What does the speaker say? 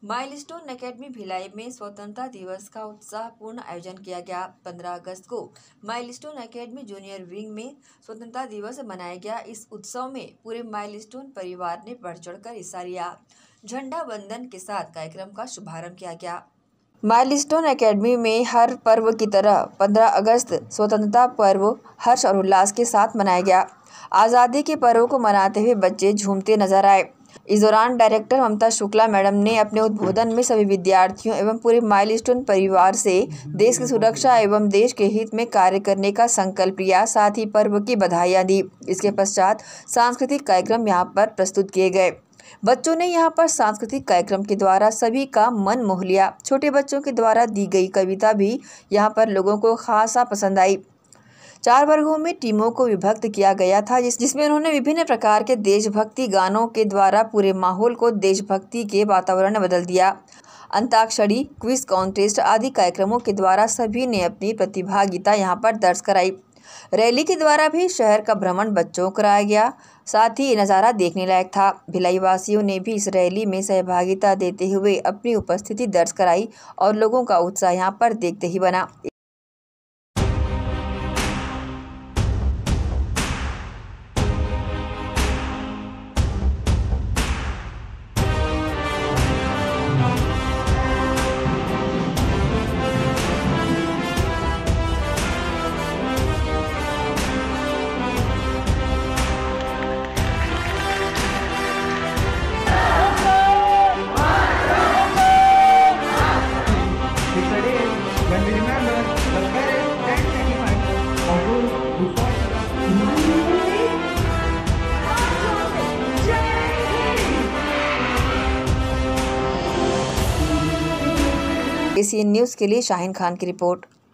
Milestone academy Bhilai में स्वतंत्रता दिवस का उत्साहपूर्ण आयोजन किया गया। 15 अगस्त को माइलस्टोन एकेडमी जूनियर विंग में स्वतंत्रता दिवस मनाया गया। इस उत्सव में पूरे माइलस्टोन परिवार ने बढ़ चढ़कर हिस्सा लिया। झंडा वंदन के साथ कार्यक्रम का शुभारंभ किया गया। माइलस्टोन एकेडमी में हर पर्व की तरह 15 अगस्त स्वतंत्रता पर्व हर्ष और उल्लास के साथ मनाया गया। आज़ादी के पर्व को मनाते हुए बच्चे झूमते नजर आए। इस दौरान डायरेक्टर ममता शुक्ला मैडम ने अपने उद्बोधन में सभी विद्यार्थियों एवं पूरे माइलस्टोन परिवार से देश की सुरक्षा एवं देश के हित में कार्य करने का संकल्प लिया। साथ ही पर्व की बधाइयां दी। इसके पश्चात सांस्कृतिक कार्यक्रम यहां पर प्रस्तुत किए गए। बच्चों ने यहां पर सांस्कृतिक कार्यक्रम के द्वारा सभी का मन मोह लिया। छोटे बच्चों के द्वारा दी गई कविता भी यहां पर लोगों को खासा पसंद आई। 4 वर्गों में टीमों को विभक्त किया गया था, जिसमें उन्होंने विभिन्न प्रकार के देशभक्ति गानों के द्वारा पूरे माहौल को देशभक्ति के वातावरण में बदल दिया। अंताक्षरी, क्विज कॉन्टेस्ट आदि कार्यक्रमों के द्वारा सभी ने अपनी प्रतिभागिता यहां पर दर्ज कराई। रैली के द्वारा भी शहर का भ्रमण बच्चों को कराया गया। साथ ही नज़ारा देखने लायक था। भिलाई वासियों ने भी इस रैली में सहभागिता देते हुए अपनी उपस्थिति दर्ज कराई और लोगों का उत्साह यहां पर देखते ही बना। When we remember the parents and sacrifice of those who fought ACN news के लिए शाहीन खान की रिपोर्ट।